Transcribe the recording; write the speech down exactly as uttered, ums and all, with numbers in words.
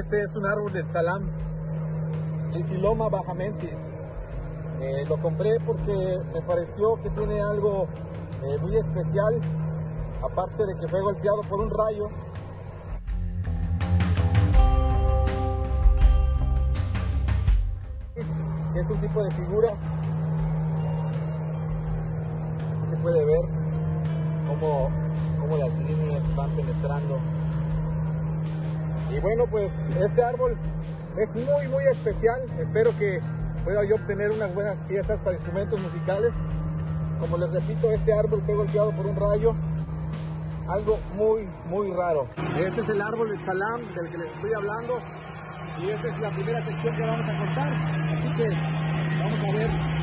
Este es un árbol del salam, Lysiloma bahamensis. Eh, lo compré porque me pareció que tiene algo eh, muy especial, aparte de que fue golpeado por un rayo. Es un tipo de figura. Se puede ver cómo, cómo las líneas van penetrando. Y bueno, pues este árbol es muy muy especial. Espero que pueda yo obtener unas buenas piezas para instrumentos musicales. Como les repito, este árbol fue golpeado por un rayo, algo muy muy raro. Este es el árbol del salam del que les estoy hablando, y esta es la primera sección que vamos a cortar, así que vamos a ver